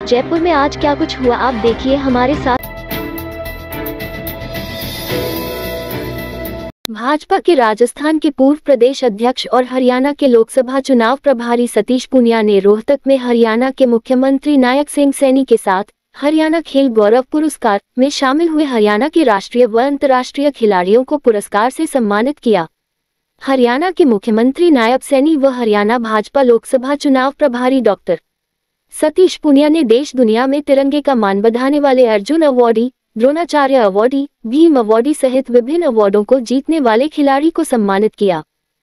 जयपुर में आज क्या कुछ हुआ आप देखिए हमारे साथ। भाजपा के राजस्थान के पूर्व प्रदेश अध्यक्ष और हरियाणा के लोकसभा चुनाव प्रभारी सतीश पूनिया ने रोहतक में हरियाणा के मुख्यमंत्री नायक सिंह सैनी के साथ हरियाणा खेल गौरव पुरस्कार में शामिल हुए हरियाणा के राष्ट्रीय व अंतर्राष्ट्रीय खिलाड़ियों को पुरस्कार से सम्मानित किया। हरियाणा के मुख्यमंत्री नायब सैनी व हरियाणा भाजपा लोकसभा चुनाव प्रभारी डॉक्टर सतीश पूनिया ने देश दुनिया में तिरंगे का मान बढ़ाने वाले Arjun awardee, Dronacharya awardee, Bhim awardee सहित विभिन्न अवार्डों को जीतने वाले खिलाड़ी को सम्मानित किया।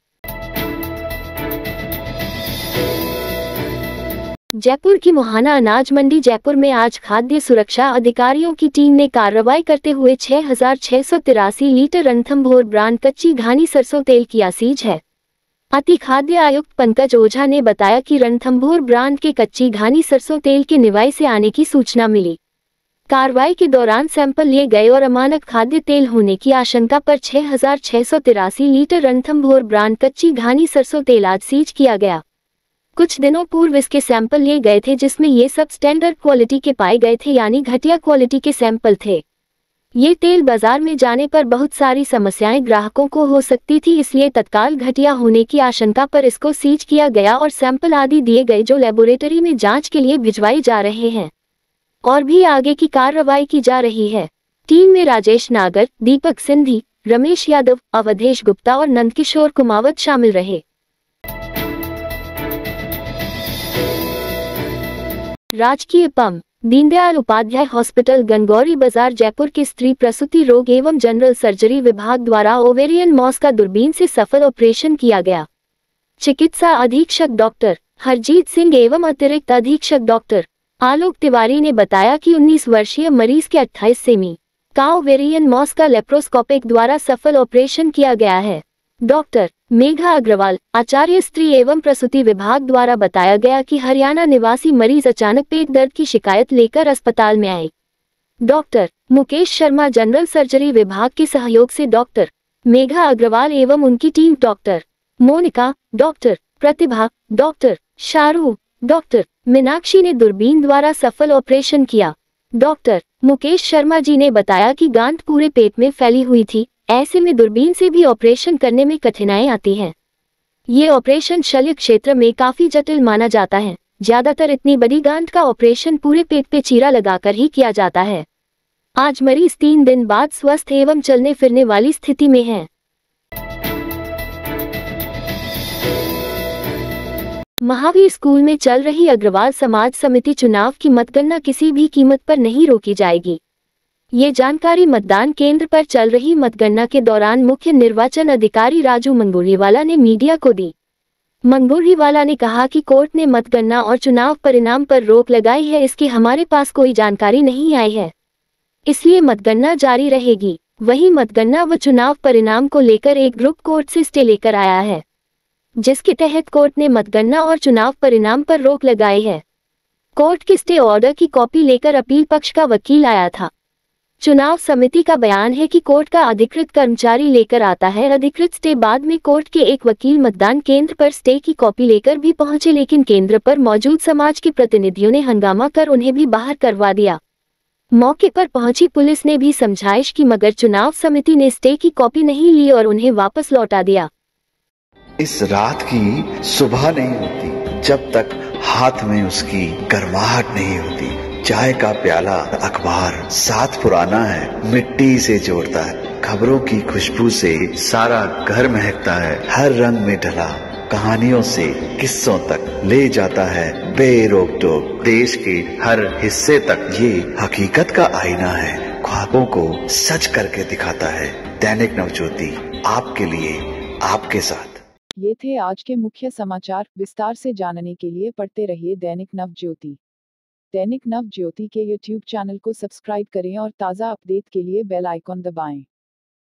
जयपुर की मुहाना अनाज मंडी जयपुर में आज खाद्य सुरक्षा अधिकारियों की टीम ने कार्रवाई करते हुए 6,683 लीटर रणथंभौर ब्रांड कच्ची घानी सरसों तेल किया सीज है। अति खाद्य आयुक्त पंकज ओझा ने बताया कि रणथंभौर ब्रांड के कच्ची घानी सरसों तेल के निवाई से आने की सूचना मिली। कार्रवाई के दौरान सैंपल लिए गए और अमानक खाद्य तेल होने की आशंका पर 6,683 लीटर रणथंभौर ब्रांड कच्ची घानी सरसों तेल आज सीज किया गया। कुछ दिनों पूर्व इसके सैंपल लिए गए थे जिसमें ये सब स्टैंडर्ड क्वालिटी के पाए गए थे, यानी घटिया क्वालिटी के सैंपल थे। ये तेल बाजार में जाने पर बहुत सारी समस्याएं ग्राहकों को हो सकती थी, इसलिए तत्काल घटिया होने की आशंका पर इसको सीज किया गया और सैंपल आदि दिए गए जो लेबोरेटरी में जांच के लिए भिजवाए जा रहे हैं और भी आगे की कार्रवाई की जा रही है। टीम में राजेश नागर, दीपक सिंधी, रमेश यादव, अवधेश गुप्ता और नंदकिशोर कुमावत शामिल रहे। राजकीय पम दीनदयाल उपाध्याय हॉस्पिटल गंगौरी बाजार जयपुर के स्त्री प्रसूति रोग एवं जनरल सर्जरी विभाग द्वारा ओवेरियन मॉस का दूरबीन से सफल ऑपरेशन किया गया। चिकित्सा अधीक्षक डॉक्टर हरजीत सिंह एवं अतिरिक्त अधीक्षक डॉक्टर आलोक तिवारी ने बताया कि 19 वर्षीय मरीज के 28 सेमी का ओवेरियन मॉस का लेप्रोस्कोपिक द्वारा सफल ऑपरेशन किया गया है। डॉक्टर मेघा अग्रवाल, आचार्य स्त्री एवं प्रसूति विभाग द्वारा बताया गया कि हरियाणा निवासी मरीज अचानक पेट दर्द की शिकायत लेकर अस्पताल में आए। Doctor Mukesh Sharma general surgery विभाग के सहयोग से डॉक्टर मेघा अग्रवाल एवं उनकी team doctor Monika, doctor Pratibha, doctor Shahrukh, doctor Meenakshi ने दूरबीन द्वारा सफल ऑपरेशन किया। डॉक्टर मुकेश शर्मा जी ने बताया कि गांठ पूरे पेट में फैली हुई थी, ऐसे में दूरबीन से भी ऑपरेशन करने में कठिनाई आती है। ये ऑपरेशन शल्य क्षेत्र में काफी जटिल माना जाता है। ज्यादातर इतनी बड़ी गांठ का ऑपरेशन पूरे पेट पे चीरा लगाकर ही किया जाता है। आज मरीज 3 दिन बाद स्वस्थ एवं चलने फिरने वाली स्थिति में है। महावीर स्कूल में चल रही अग्रवाल समाज समिति चुनाव की मतगणना किसी भी कीमत पर नहीं रोकी जाएगी। ये जानकारी मतदान केंद्र पर चल रही मतगणना के दौरान मुख्य निर्वाचन अधिकारी राजू मंगोरीवाला ने मीडिया को दी। मंगोरीवाला ने कहा कि कोर्ट ने मतगणना और चुनाव परिणाम पर रोक लगाई है, इसकी हमारे पास कोई जानकारी नहीं आई है, इसलिए मतगणना जारी रहेगी। वहीं मतगणना व चुनाव परिणाम को लेकर एक ग्रुप कोर्ट से स्टे लेकर आया है, जिसके तहत कोर्ट ने मतगणना और चुनाव परिणाम पर रोक लगाई है। कोर्ट के स्टे ऑर्डर की कॉपी लेकर अपील पक्ष का वकील आया था। चुनाव समिति का बयान है कि कोर्ट का अधिकृत कर्मचारी लेकर आता है अधिकृत स्टे। बाद में कोर्ट के एक वकील मतदान केंद्र पर स्टे की कॉपी लेकर भी पहुंचे, लेकिन केंद्र पर मौजूद समाज के प्रतिनिधियों ने हंगामा कर उन्हें भी बाहर करवा दिया। मौके पर पहुंची पुलिस ने भी समझाइश की, मगर चुनाव समिति ने स्टे की कॉपी नहीं ली और उन्हें वापस लौटा दिया। इस रात की सुबह नहीं होती जब तक हाथ में उसकी गर्माहट नहीं होती। चाय का प्याला, अखबार साथ पुराना है, मिट्टी से जोड़ता है। खबरों की खुशबू से सारा घर महकता है। हर रंग में ढला कहानियों से किस्सों तक ले जाता है बेरोक टोक। देश के हर हिस्से तक ये हकीकत का आईना है, ख्वाबों को सच करके दिखाता है। दैनिक नवज्योति, आपके लिए, आपके साथ। ये थे आज के मुख्य समाचार। विस्तार से जानने के लिए पढ़ते रहिए दैनिक नवज्योति। दैनिक नवज्योति के YouTube चैनल को सब्सक्राइब करें और ताज़ा अपडेट के लिए बेल आइकॉन दबाएं।